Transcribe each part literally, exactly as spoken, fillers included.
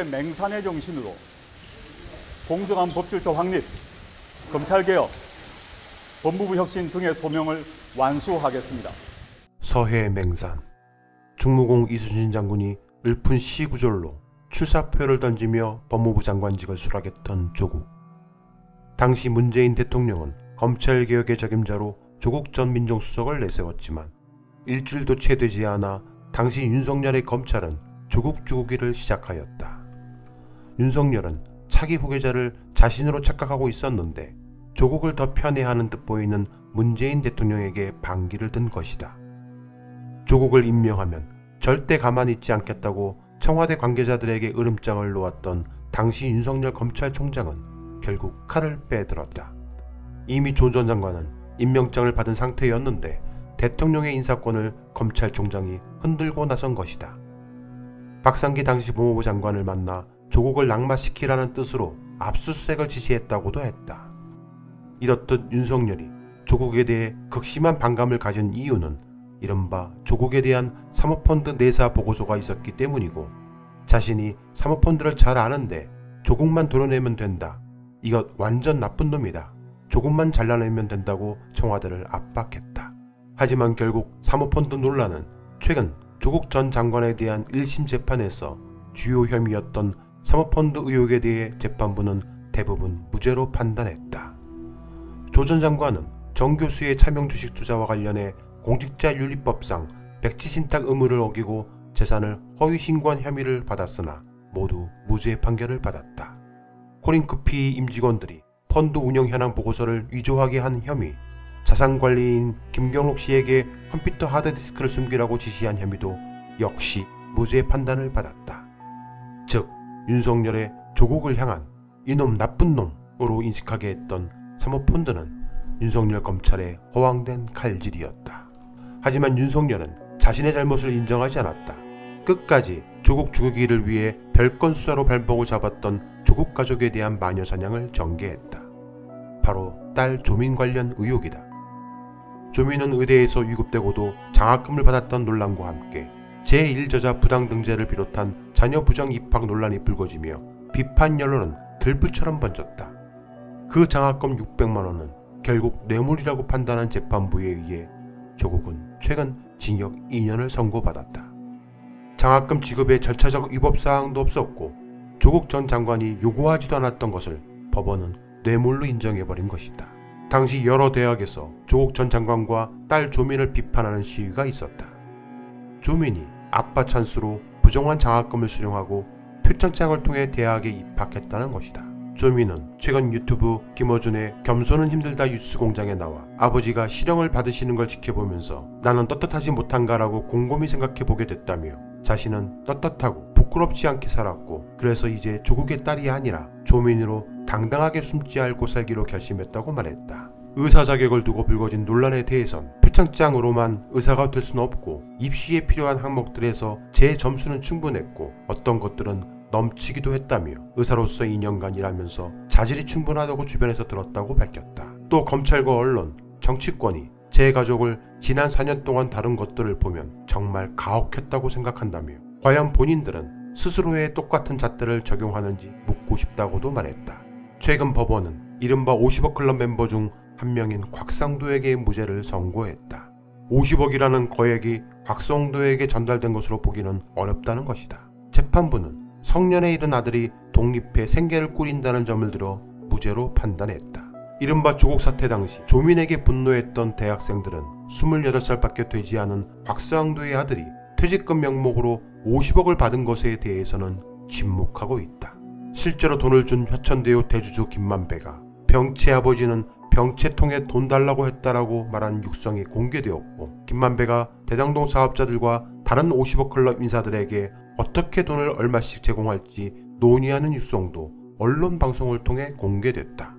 맹산의 정신으로 공정한 법질서 확립, 검찰개혁, 법무부 혁신 등의 소명을 완수하겠습니다. 서해 맹산. 충무공 이순신 장군이 읊은 시구절로 출사표를 던지며 법무부 장관직을 수락했던 조국. 당시 문재인 대통령은 검찰개혁의 적임자로 조국 전 민정수석을 내세웠지만 일주일도 채 되지 않아 당시 윤석열의 검찰은 조국 죽이기를 시작하였다. 윤석열은 차기 후계자를 자신으로 착각하고 있었는데 조국을 더 편애하는 듯 보이는 문재인 대통령에게 반기를 든 것이다. 조국을 임명하면 절대 가만히 있지 않겠다고 청와대 관계자들에게 으름장을 놓았던 당시 윤석열 검찰총장은 결국 칼을 빼들었다. 이미 조 전 장관은 임명장을 받은 상태였는데 대통령의 인사권을 검찰총장이 흔들고 나선 것이다. 박상기 당시 법무부 장관을 만나 조국을 낙마시키라는 뜻으로 압수수색을 지시했다고도 했다. 이렇듯 윤석열이 조국에 대해 극심한 반감을 가진 이유는 이른바 조국에 대한 사모펀드 내사 보고서가 있었기 때문이고, 자신이 사모펀드를 잘 아는데 조국만 도려내면 된다. 이것 완전 나쁜 놈이다. 조국만 잘라내면 된다고 청와대를 압박했다. 하지만 결국 사모펀드 논란은 최근 조국 전 장관에 대한 일 심 재판에서 주요 혐의였던 사모펀드 의혹에 대해 재판부는 대부분 무죄로 판단했다. 조 전 장관은 정 교수의 차명주식 투자와 관련해 공직자윤리법상 백지신탁 의무를 어기고 재산을 허위 신고한 혐의를 받았으나 모두 무죄 판결을 받았다. 코링크피 임직원들이 펀드 운영 현황 보고서를 위조하게 한 혐의, 자산관리인 김경록 씨에게 컴퓨터 하드디스크를 숨기라고 지시한 혐의도 역시 무죄 판단을 받았다. 즉 윤석열의 조국을 향한 이놈 나쁜 놈으로 인식하게 했던 사모펀드는 윤석열 검찰의 허황된 칼질이었다. 하지만 윤석열은 자신의 잘못을 인정하지 않았다. 끝까지 조국 죽이기를 위해 별건 수사로 발목을 잡았던 조국 가족에 대한 마녀사냥을 전개했다. 바로 딸 조민 관련 의혹이다. 조민은 의대에서 위급되고도 장학금을 받았던 논란과 함께 제일 저자 부당등재를 비롯한 자녀 부정 입학 논란이 불거지며 비판 여론은 들불처럼 번졌다. 그 장학금 육백만 원은 결국 뇌물이라고 판단한 재판부에 의해 조국은 최근 징역 이 년을 선고받았다. 장학금 지급에 절차적 위법사항도 없었고 조국 전 장관이 요구하지도 않았던 것을 법원은 뇌물로 인정해버린 것이다. 당시 여러 대학에서 조국 전 장관과 딸 조민을 비판하는 시위가 있었다. 조민이 아빠 찬스로 부정한 장학금을 수령하고 표창장을 통해 대학에 입학했다는 것이다. 조민은 최근 유튜브 김어준의 겸손은 힘들다 뉴스공장에 나와 아버지가 실형을 받으시는 걸 지켜보면서 나는 떳떳하지 못한가라고 곰곰이 생각해보게 됐다며 자신은 떳떳하고 부끄럽지 않게 살았고 그래서 이제 조국의 딸이 아니라 조민으로 당당하게 숨지 않고 살기로 결심했다고 말했다. 의사 자격을 두고 불거진 논란에 대해선 표창장으로만 의사가 될 수는 없고 입시에 필요한 항목들에서 제 점수는 충분했고 어떤 것들은 넘치기도 했다며 의사로서 이 년간 일하면서 자질이 충분하다고 주변에서 들었다고 밝혔다. 또 검찰과 언론, 정치권이 제 가족을 지난 사 년 동안 다룬 것들을 보면 정말 가혹했다고 생각한다며 과연 본인들은 스스로의 똑같은 잣대를 적용하는지 묻고 싶다고도 말했다. 최근 법원은 이른바 오십억 클럽 멤버 중 한 명인 곽상도에게 무죄를 선고했다. 오십억이라는 거액이 곽상도에게 전달된 것으로 보기는 어렵다는 것이다. 재판부는 성년에 이른 아들이 독립해 생계를 꾸린다는 점을 들어 무죄로 판단했다. 이른바 조국 사태 당시 조민에게 분노했던 대학생들은 스물여덟 살밖에 되지 않은 곽상도의 아들이 퇴직금 명목으로 오십억을 받은 것에 대해서는 침묵하고 있다. 실제로 돈을 준 화천대유 대주주 김만배가 병채 아버지는 병채통에 돈 달라고 했다라고 말한 육성이 공개되었고, 김만배가 대장동 사업자들과 다른 오십억 클럽 인사들에게 어떻게 돈을 얼마씩 제공할지 논의하는 육성도 언론 방송을 통해 공개됐다.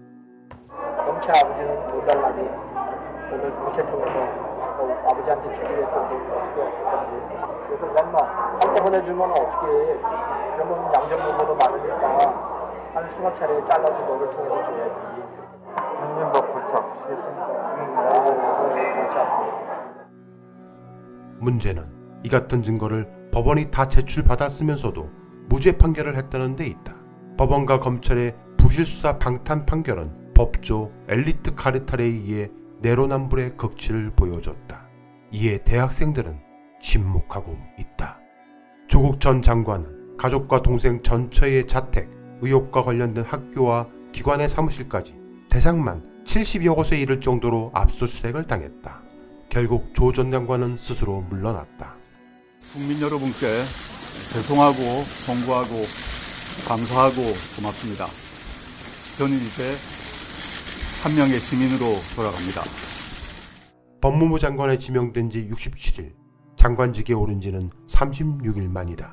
병채 아버지는 돈 달라니 오늘 병채통에서 아버지한테 주기로 했던 돈을 어떻게 했을 건지, 그래서 엄마 한꺼번에 주면 어떻게 해? 그러면 양정부모도 많으니까 한 서너 차례 잘라서 너를 통해서 줘야지. 국민법 불착. 문제는 이 같은 증거를 법원이 다 제출받았으면서도 무죄 판결을 했다는 데 있다. 법원과 검찰의 부실수사 방탄 판결은 법조 엘리트 카르텔에 의해 내로남불의 극치를 보여줬다. 이에 대학생들은 침묵하고 있다. 조국 전 장관은 가족과 동생 전처의 자택, 의혹과 관련된 학교와 기관의 사무실까지 대상만 칠십여 곳에 이를 정도로 압수수색을 당했다. 결국 조 전 장관은 스스로 물러났다. 국민 여러분께 죄송하고 송구하고 감사하고 고맙습니다. 저는 이제 한 명의 시민으로 돌아갑니다. 법무부 장관에 지명된 지 육십칠 일, 장관직에 오른 지는 삼십육 일 만이다.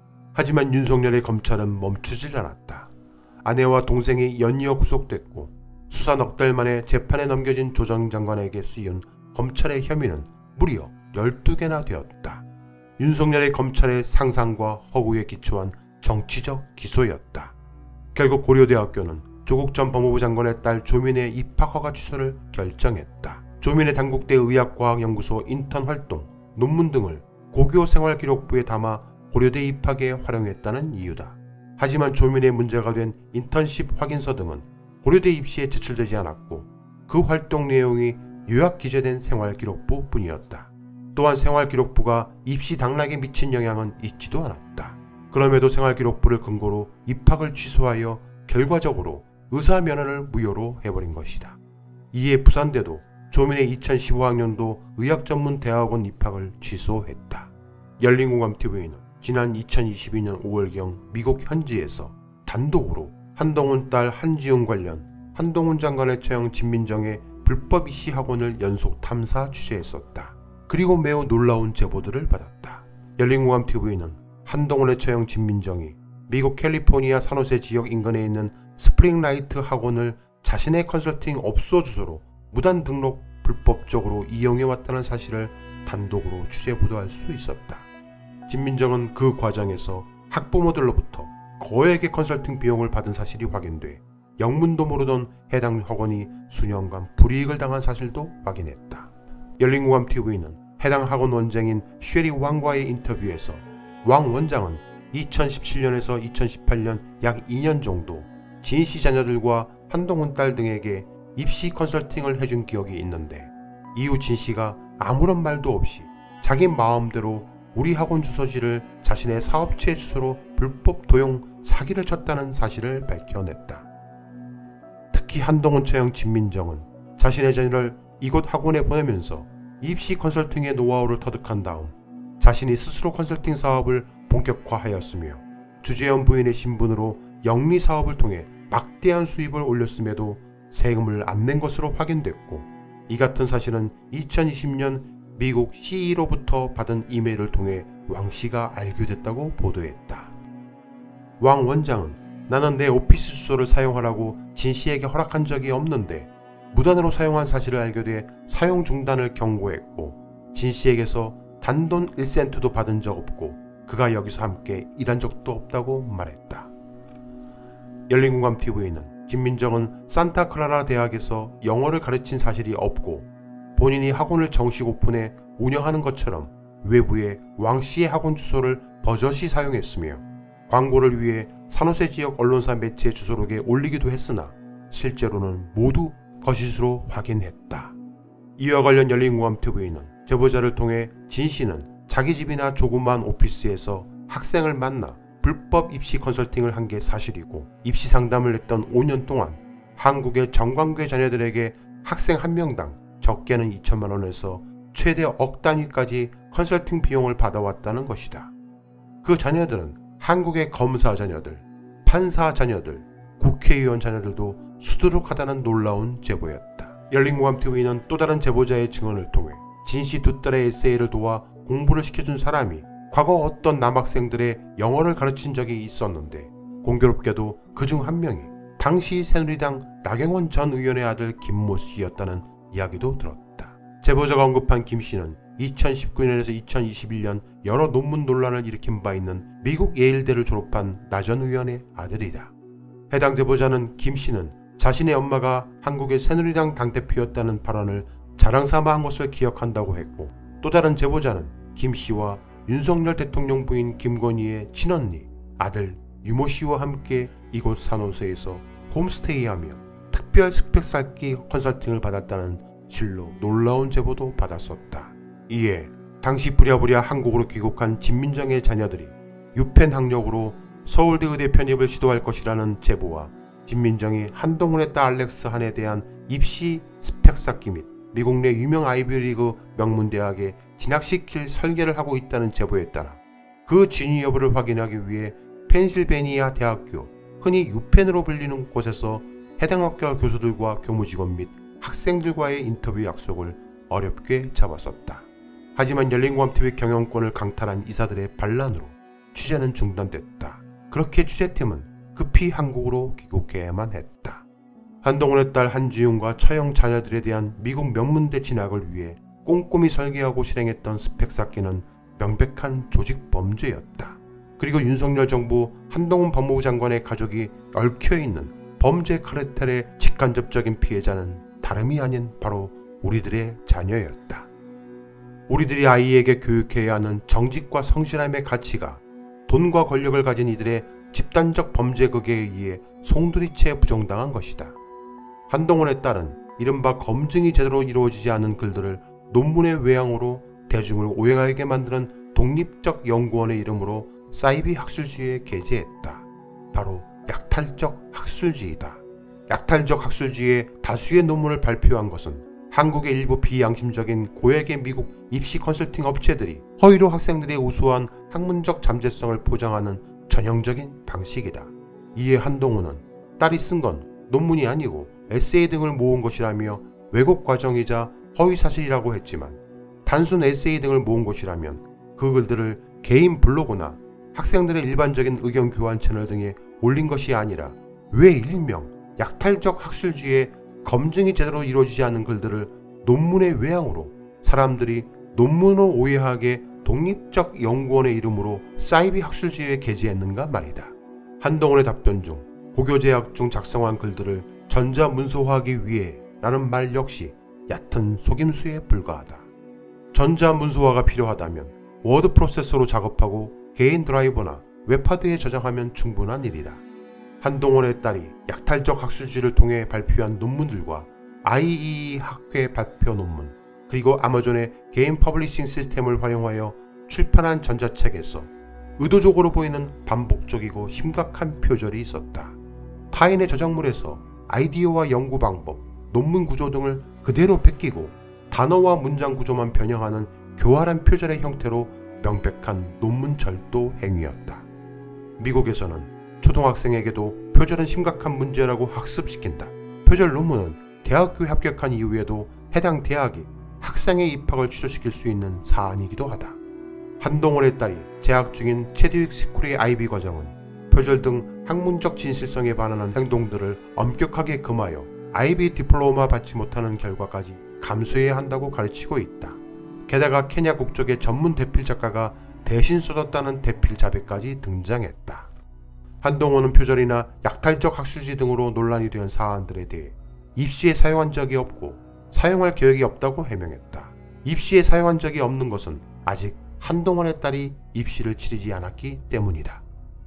하지만 윤석열의 검찰은 멈추질 않았다. 아내와 동생이 연이어 구속됐고 수사 넉 달 만에 재판에 넘겨진 조 전 장관에게 쓰인 검찰의 혐의는 무려 열두 개나 되었다. 윤석열의 검찰의 상상과 허구에 기초한 정치적 기소였다. 결국 고려대학교는 조국 전 법무부 장관의 딸 조민의 입학 허가 취소를 결정했다. 조민의 단국대 의학과학연구소 인턴 활동, 논문 등을 고교 생활기록부에 담아 고려대 입학에 활용했다는 이유다. 하지만 조민의 문제가 된 인턴십 확인서 등은 고려대 입시에 제출되지 않았고 그 활동 내용이 요약 기재된 생활기록부 뿐이었다. 또한 생활기록부가 입시 당락에 미친 영향은 있지도 않았다. 그럼에도 생활기록부를 근거로 입학을 취소하여 결과적으로 의사면허를 무효로 해버린 것이다. 이에 부산대도 조민의 이천십오 학년도 의학전문대학원 입학을 취소했다. 열린공감티비는 지난 이천이십이 년 오월경 미국 현지에서 단독으로 한동훈 딸 한지훈 관련 한동훈 장관의 처형 진민정의 불법 입시 학원을 연속 탐사 취재했었다. 그리고 매우 놀라운 제보들을 받았다. 열린공감티비는 한동훈의 처형 진민정이 미국 캘리포니아 산호세 지역 인근에 있는 스프링라이트 학원을 자신의 컨설팅 업소 주소로 무단 등록 불법적으로 이용해왔다는 사실을 단독으로 취재 보도할 수 있었다. 진민정은 그 과정에서 학부모들로부터 거액의 컨설팅 비용을 받은 사실이 확인돼 영문도 모르던 해당 학원이 수년간 불이익을 당한 사실도 확인했다. 열린공감티비는 해당 학원 원장인 쉐리 왕과의 인터뷰에서 왕 원장은 이천십칠 년에서 이천십팔 년 약 이 년 정도 진씨 자녀들과 한동훈 딸 등에게 입시 컨설팅을 해준 기억이 있는데 이후 진씨가 아무런 말도 없이 자기 마음대로 우리 학원 주소지를 자신의 사업체 주소로 불법 도용 사기를 쳤다는 사실을 밝혀냈다. 특히 한동훈 처형 진민정은 자신의 자녀를 이곳 학원에 보내면서 입시 컨설팅의 노하우를 터득한 다음 자신이 스스로 컨설팅 사업을 본격화하였으며 주재원 부인의 신분으로 영리 사업을 통해 막대한 수입을 올렸음에도 세금을 안 낸 것으로 확인됐고 이 같은 사실은 이천이십 년 미국 씨이로부터 받은 이메일을 통해 왕 씨가 알게 됐다고 보도했다. 왕 원장은 나는 내 오피스 주소를 사용하라고 진 씨에게 허락한 적이 없는데 무단으로 사용한 사실을 알게 돼 사용 중단을 경고했고 진 씨에게서 단돈 일 센트도 받은 적 없고 그가 여기서 함께 일한 적도 없다고 말했다. 열린공감티비는 진민정은 산타클라라 대학에서 영어를 가르친 사실이 없고 본인이 학원을 정식 오픈해 운영하는 것처럼 외부에 왕 씨의 학원 주소를 버젓이 사용했으며 광고를 위해 산호세 지역 언론사 매체 주소록에 올리기도 했으나 실제로는 모두 거짓으로 확인했다. 이와 관련 열린공감티비는 제보자를 통해 진 씨는 자기 집이나 조그만 오피스에서 학생을 만나 불법 입시 컨설팅을 한 게 사실이고 입시 상담을 했던 오 년 동안 한국의 정관계 자녀들에게 학생 한 명당 적게는 이천만 원에서 최대 억 단위까지 컨설팅 비용을 받아왔다는 것이다. 그 자녀들은 한국의 검사 자녀들, 판사 자녀들, 국회의원 자녀들도 수두룩하다는 놀라운 제보였다. 열린공감티비는 또 다른 제보자의 증언을 통해 진씨 두 딸의 에세이를 도와 공부를 시켜준 사람이 과거 어떤 남학생들의 영어를 가르친 적이 있었는데 공교롭게도 그중 한 명이 당시 새누리당 나경원 전 의원의 아들 김모 씨였다는 이야기도 들었다. 제보자가 언급한 김 씨는 이천십구 년에서 이천이십일 년 여러 논문 논란을 일으킨 바 있는 미국 예일대를 졸업한 나 전 의원의 아들이다. 해당 제보자는 김 씨는 자신의 엄마가 한국의 새누리당 당대표였다는 발언을 자랑삼아 한 것을 기억한다고 했고 또 다른 제보자는 김 씨와 윤석열 대통령 부인 김건희의 친언니 아들 유모 씨와 함께 이곳 산호세에서 홈스테이하며 특별 스펙 쌓기 컨설팅을 받았다는 실로 놀라운 제보도 받았었다. 이에 당시 부랴부랴 한국으로 귀국한 진민정의 자녀들이 유펜 학력으로 서울대 의대 편입을 시도할 것이라는 제보와 진민정이 한동훈의 딸 알렉스 한에 대한 입시 스펙 쌓기 및 미국 내 유명 아이비리그 명문대학에 진학시킬 설계를 하고 있다는 제보에 따라 그 진위 여부를 확인하기 위해 펜실베니아 대학교, 흔히 유펜으로 불리는 곳에서 해당 학교 교수들과 교무직원 및 학생들과의 인터뷰 약속을 어렵게 잡았었다. 하지만 열린고암티비 경영권을 강탈한 이사들의 반란으로 취재는 중단됐다. 그렇게 취재팀은 급히 한국으로 귀국해야만 했다. 한동훈의 딸 한지윤과 처형 자녀들에 대한 미국 명문대 진학을 위해 꼼꼼히 설계하고 실행했던 스펙 쌓기는 명백한 조직 범죄였다. 그리고 윤석열 정부 한동훈 법무부 장관의 가족이 얽혀있는 범죄 카르텔의 직간접적인 피해자는 다름이 아닌 바로 우리들의 자녀였다. 우리들이 아이에게 교육해야 하는 정직과 성실함의 가치가 돈과 권력을 가진 이들의 집단적 범죄극에 의해 송두리째 부정당한 것이다. 한동훈의 딸은 이른바 검증이 제대로 이루어지지 않은 글들을 논문의 외양으로 대중을 오해하게 만드는 독립적 연구원의 이름으로 사이비 학술지에 게재했다. 바로 약탈적 학술지이다. 약탈적 학술지에 다수의 논문을 발표한 것은 한국의 일부 비양심적인 고액의 미국 입시 컨설팅 업체들이 허위로 학생들의 우수한 학문적 잠재성을 포장하는 전형적인 방식이다. 이에 한동훈은 딸이 쓴 건 논문이 아니고 에세이 등을 모은 것이라며 왜곡 과정이자 허위사실이라고 했지만 단순 에세이 등을 모은 것이라면 그 글들을 개인 블로그나 학생들의 일반적인 의견 교환 채널 등에 올린 것이 아니라 왜 일명 약탈적 학술지에 검증이 제대로 이루어지지 않은 글들을 논문의 외양으로 사람들이 논문을 오해하게 독립적 연구원의 이름으로 사이비 학술지에 게재했는가 말이다. 한동훈의 답변 중 고교재학 중 작성한 글들을 전자문서화하기 위해 라는 말 역시 얕은 속임수에 불과하다. 전자문서화가 필요하다면 워드 프로세서로 작업하고 개인 드라이버나 웹하드에 저장하면 충분한 일이다. 한동훈의 딸이 약탈적 학술지를 통해 발표한 논문들과 아이이이 학회 발표 논문, 그리고 아마존의 개인 퍼블리싱 시스템을 활용하여 출판한 전자책에서 의도적으로 보이는 반복적이고 심각한 표절이 있었다. 타인의 저작물에서 아이디어와 연구 방법, 논문 구조 등을 그대로 베끼고 단어와 문장 구조만 변형하는 교활한 표절의 형태로 명백한 논문 절도 행위였다. 미국에서는 초등학생에게도 표절은 심각한 문제라고 학습시킨다. 표절 논문은 대학교에 합격한 이후에도 해당 대학이 학생의 입학을 취소시킬 수 있는 사안이기도 하다. 한동훈의 딸이 재학 중인 체드윅 스쿨의 아이비 과정은 표절 등 학문적 진실성에 반하는 행동들을 엄격하게 금하여 아이비 디플로마 받지 못하는 결과까지 감수해야 한다고 가르치고 있다. 게다가 케냐 국적의 전문 대필 작가가 대신 써줬다는 대필 자백까지 등장했다. 한동훈은 표절이나 약탈적 학술지 등으로 논란이 된 사안들에 대해 입시에 사용한 적이 없고 사용할 계획이 없다고 해명했다. 입시에 사용한 적이 없는 것은 아직 한동훈의 딸이 입시를 치르지 않았기 때문이다.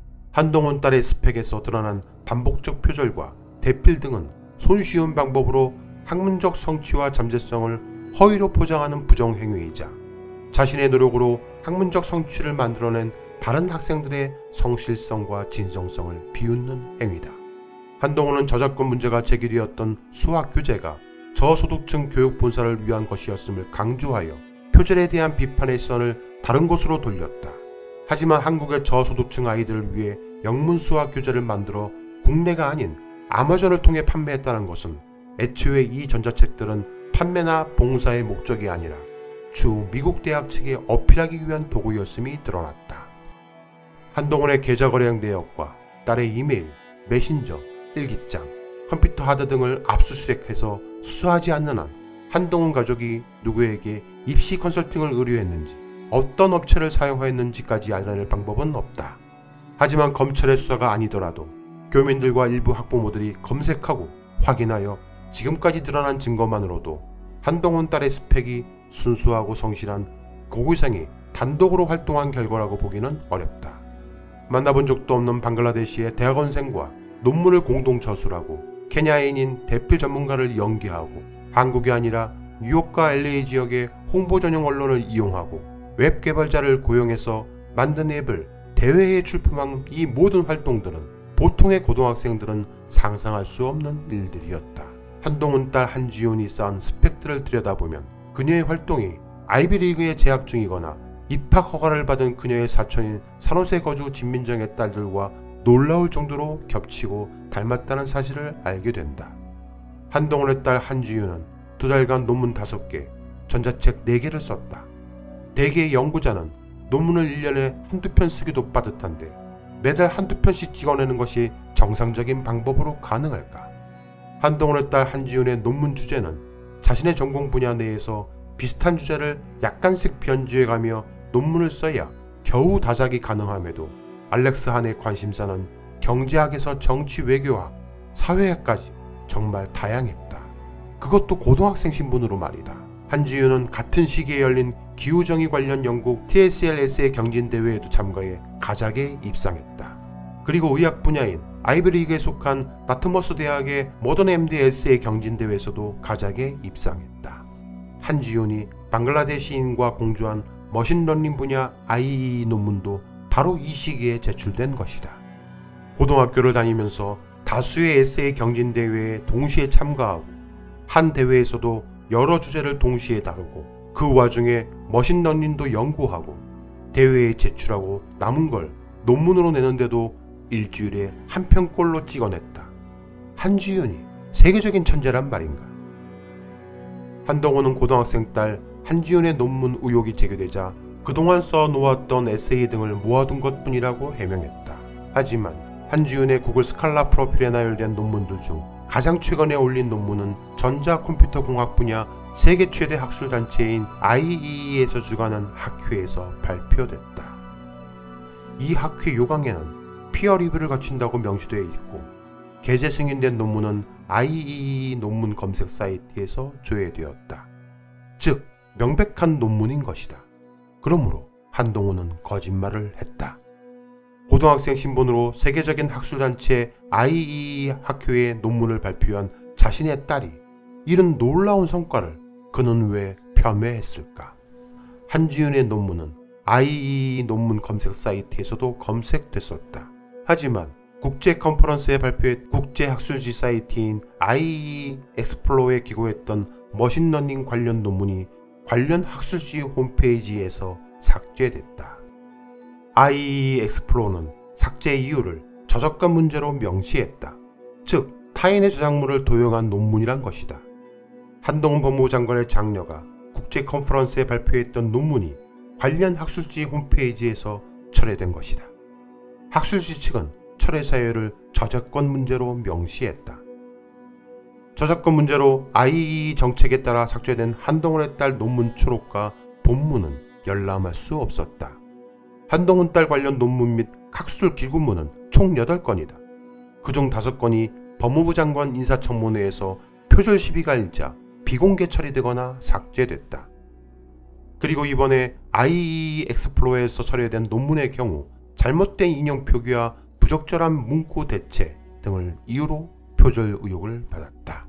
한동훈 딸의 스펙에서 드러난 반복적 표절과 대필 등은 손쉬운 방법으로 학문적 성취와 잠재성을 허위로 포장하는 부정행위이자 자신의 노력으로 학문적 성취를 만들어낸 다른 학생들의 성실성과 진정성을 비웃는 행위다. 한동훈은 저작권 문제가 제기되었던 수학 교재가 저소득층 교육 본사를 위한 것이었음을 강조하여 표절에 대한 비판의 선을 다른 곳으로 돌렸다. 하지만 한국의 저소득층 아이들을 위해 영문 수학 교재를 만들어 국내가 아닌 아마존을 통해 판매했다는 것은 애초에 이 전자책들은 판매나 봉사의 목적이 아니라 주 미국 대학 측에 어필하기 위한 도구였음이 드러났다. 한동훈의 계좌 거래량 내역과 딸의 이메일, 메신저, 일기장, 컴퓨터 하드 등을 압수수색해서 수사하지 않는 한 한동훈 가족이 누구에게 입시 컨설팅을 의뢰했는지 어떤 업체를 사용했는지까지 알아낼 방법은 없다. 하지만 검찰의 수사가 아니더라도 교민들과 일부 학부모들이 검색하고 확인하여 지금까지 드러난 증거만으로도 한동훈 딸의 스펙이 순수하고 성실한 고교생이 단독으로 활동한 결과라고 보기는 어렵다. 만나본 적도 없는 방글라데시의 대학원생과 논문을 공동 저술하고 케냐인인 대필 전문가를 연계하고 한국이 아니라 뉴욕과 엘에이 지역의 홍보 전용 언론을 이용하고 웹 개발자를 고용해서 만든 앱을 대회에 출품한 이 모든 활동들은 보통의 고등학생들은 상상할 수 없는 일들이었다. 한동훈 딸 한지윤이 쌓은 스펙들을 들여다보면 그녀의 활동이 아이비리그에 재학 중이거나 입학 허가를 받은 그녀의 사촌인 산호세 거주 진민정의 딸들과 놀라울 정도로 겹치고 닮았다는 사실을 알게 된다. 한동훈의 딸 한지윤은 두 달간 논문 다섯 개, 전자책 네 개를 썼다. 대개의 연구자는 논문을 일 년에 한두 편 쓰기도 빠듯한데 매달 한두 편씩 찍어내는 것이 정상적인 방법으로 가능할까? 한동훈의 딸 한지윤의 논문 주제는 자신의 전공 분야 내에서 비슷한 주제를 약간씩 변주해가며 논문을 써야 겨우 다작이 가능함에도 알렉스 한의 관심사는 경제학에서 정치 외교학, 사회학까지 정말 다양했다. 그것도 고등학생 신분으로 말이다. 한지윤은 같은 시기에 열린 기후정의 관련 영국 티에스엘 에세이 경진대회에도 참가해 가작에 입상했다. 그리고 의학 분야인 아이비리그에 속한 나트머스 대학의 모던 엠디 에세이 경진대회에서도 가작에 입상했다. 한지윤이 방글라데시인과 공조한 머신러닝 분야 아이이이 논문도 바로 이 시기에 제출된 것이다. 고등학교를 다니면서 다수의 에세이 경진대회에 동시에 참가하고 한 대회에서도 여러 주제를 동시에 다루고 그 와중에 머신러닝도 연구하고 대회에 제출하고 남은 걸 논문으로 내는데도 일주일에 한 편꼴로 찍어냈다. 한지윤이 세계적인 천재란 말인가? 한동훈은 고등학생 딸 한지윤의 논문 의혹이 제기되자 그동안 써놓았던 에세이 등을 모아둔 것뿐이라고 해명했다. 하지만 한지윤의 구글 스칼라 프로필에 나열된 논문들 중 가장 최근에 올린 논문은 전자컴퓨터공학 분야 세계 최대 학술단체인 아이이이에서 주관한 학회에서 발표됐다. 이 학회 요강에는 피어 리뷰를 거친다고 명시되어 있고 게재 승인된 논문은 아이이이 논문 검색 사이트에서 조회되었다. 즉 명백한 논문인 것이다. 그러므로 한동훈은 거짓말을 했다. 고등학생 신분으로 세계적인 학술단체 아이이이 학회에 논문을 발표한 자신의 딸이 이런 놀라운 성과를 그는 왜 폄훼했을까? 한지윤의 논문은 아이이이 논문 검색 사이트에서도 검색됐었다. 하지만 국제 컨퍼런스에 발표한 국제학술지 사이트인 아이이이 엑스플로어에 기고했던 머신러닝 관련 논문이 관련 학술지 홈페이지에서 삭제됐다. 아이이이 엑스플로어는 삭제 이유를 저작권 문제로 명시했다. 즉 타인의 저작물을 도용한 논문이란 것이다. 한동훈 법무부 장관의 장녀가 국제 컨퍼런스에 발표했던 논문이 관련 학술지 홈페이지에서 철회된 것이다. 학술지 측은 철회 사유를 저작권 문제로 명시했다. 저작권 문제로 아이이이 정책에 따라 삭제된 한동훈의 딸 논문 초록과 본문은 열람할 수 없었다. 한동훈 딸 관련 논문 및 학술 기고문은 총 여덟 건이다. 그중 다섯 건이 법무부 장관 인사청문회에서 표절 시비가 일자 비공개 처리되거나 삭제됐다. 그리고 이번에 아이이이 엑스플로어에서 처리된 논문의 경우 잘못된 인용 표기와 부적절한 문구 대체 등을 이유로 표절 의혹을 받았다.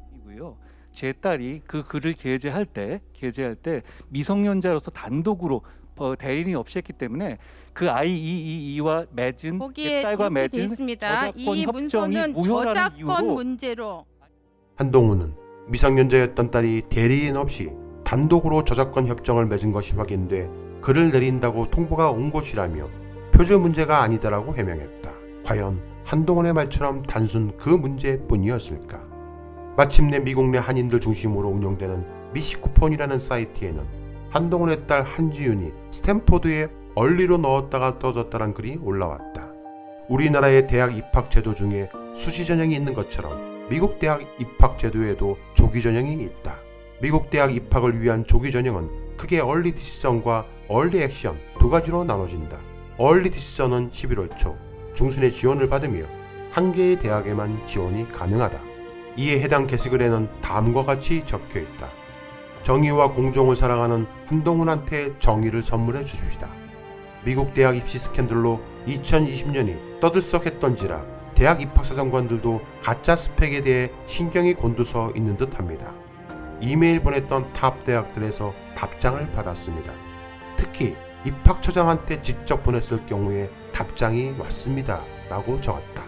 제 딸이 그 글을 게재할 때 게재할 때 미성년자로서 단독으로 어, 대리인이 없이 했기 때문에 그 아이이이와 맺은 제 딸과 맺은 저작권 이 협정이 문서는 무효라는 저작권 이유로 문제로 한동훈은 미성년자였던 딸이 대리인 없이 단독으로 저작권 협정을 맺은 것이 확인돼 글을 내린다고 통보가 온 것이라며 표절 문제가 아니다라고 해명했다. 과연 한동훈의 말처럼 단순 그 문제뿐이었을까? 마침내 미국 내 한인들 중심으로 운영되는 미시쿠폰이라는 사이트에는 한동훈의 딸 한지윤이 스탠포드에 얼리로 넣었다가 떨어졌다는 글이 올라왔다. 우리나라의 대학 입학 제도 중에 수시 전형이 있는 것처럼 미국 대학 입학 제도에도 조기 전형이 있다. 미국 대학 입학을 위한 조기 전형은 크게 얼리 디시전과 얼리 액션 두 가지로 나눠진다. 얼리 디시전은 십일월 초 중순에 지원을 받으며 한 개의 대학에만 지원이 가능하다. 이에 해당 게시글에는 다음과 같이 적혀있다. 정의와 공정을 사랑하는 한동훈한테 정의를 선물해 주십시다. 미국 대학 입시 스캔들로 이천이십 년이 떠들썩했던지라 대학 입학사정관들도 가짜 스펙에 대해 신경이 곤두서 있는 듯합니다. 이메일 보냈던 탑 대학들에서 답장을 받았습니다. 특히 입학처장한테 직접 보냈을 경우에 답장이 왔습니다 라고 적었다.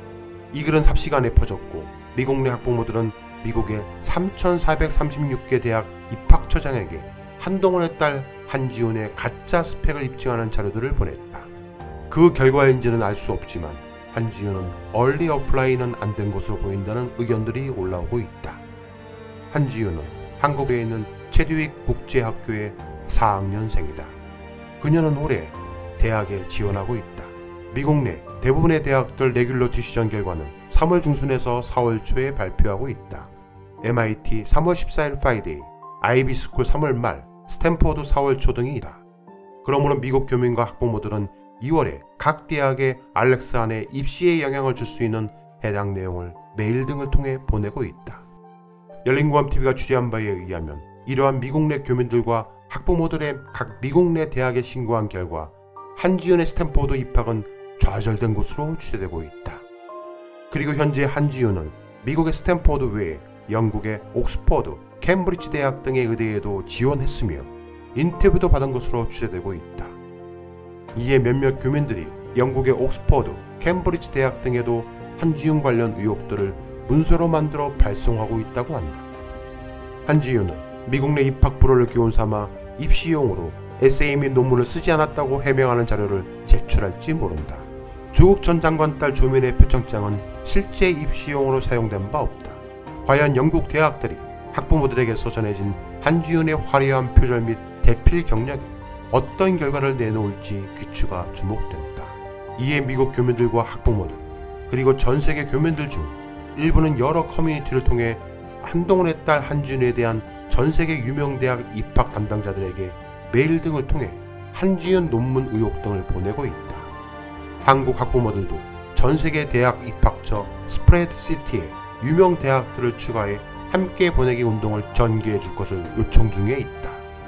이 글은 삽시간에 퍼졌고 미국 내 학부모들은 미국의 삼천사백삼십육 개 대학 입학처장에게 한동훈의 딸 한지훈의 가짜 스펙을 입증하는 자료들을 보냈다. 그 결과인지는 알 수 없지만 한지훈은 얼리 어플라이는 안 된 것으로 보인다는 의견들이 올라오고 있다. 한지훈은 한국에 있는 체드윅 국제학교의 사 학년생이다. 그녀는 올해 대학에 지원하고 있다. 미국 내 대부분의 대학들 레귤러티 시전 결과는 삼월 중순에서 사월 초에 발표하고 있다. 엠아이티 삼월 십사일 프라이데이, 아이비스쿨 삼월 말, 스탠포드 사월 초 등이다. 그러므로 미국 교민과 학부모들은 이월에 각 대학의 알렉스 안에 입시에 영향을 줄 수 있는 해당 내용을 메일 등을 통해 보내고 있다. 열린고함티비가 취재한 바에 의하면 이러한 미국 내 교민들과 학부모들의 각 미국 내 대학에 신고한 결과 한지훈의 스탠포드 입학은 좌절된 것으로 추대되고 있다. 그리고 현재 한지훈은 미국의 스탠포드 외에 영국의 옥스퍼드, 캠브리지 대학 등의 의대에도 지원했으며 인터뷰도 받은 것으로 추대되고 있다. 이에 몇몇 교민들이 영국의 옥스퍼드, 캠브리지 대학 등에도 한지훈 관련 의혹들을 문서로 만들어 발송하고 있다고 한다. 한지훈은 미국 내 입학 불허를 교훈 삼아 입시용으로 에세이 및 논문을 쓰지 않았다고 해명하는 자료를 제출할지 모른다. 조국 전 장관 딸 조민의 표창장은 실제 입시용으로 사용된 바 없다. 과연 영국 대학들이 학부모들에게서 전해진 한지훈의 화려한 표절 및 대필 경력에 어떤 결과를 내놓을지 귀추가 주목된다. 이에 미국 교민들과 학부모들 그리고 전세계 교민들 중 일부는 여러 커뮤니티를 통해 한동훈의 딸 한지훈에 대한 전세계 유명 대학 입학 담당자들에게 메일 등을 통해 한지훈 논문 의혹 등을 보내고 있다. 한국 학부모들도 전세계 대학 입학처 스프레드시티에 유명 대학들을 추가해 함께 보내기 운동을 전개해 줄 것을 요청 중에 있다.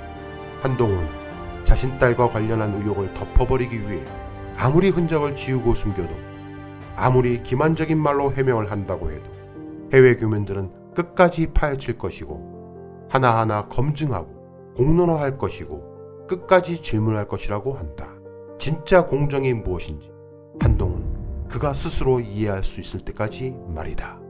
한동훈은 자신 딸과 관련한 의혹을 덮어버리기 위해 아무리 흔적을 지우고 숨겨도 아무리 기만적인 말로 해명을 한다고 해도 해외 교민들은 끝까지 파헤칠 것이고 하나하나 검증하고 공론화할 것이고 끝까지 질문할 것이라고 한다. 진짜 공정이 무엇인지 한동훈 그가 스스로 이해할 수 있을 때까지 말이다.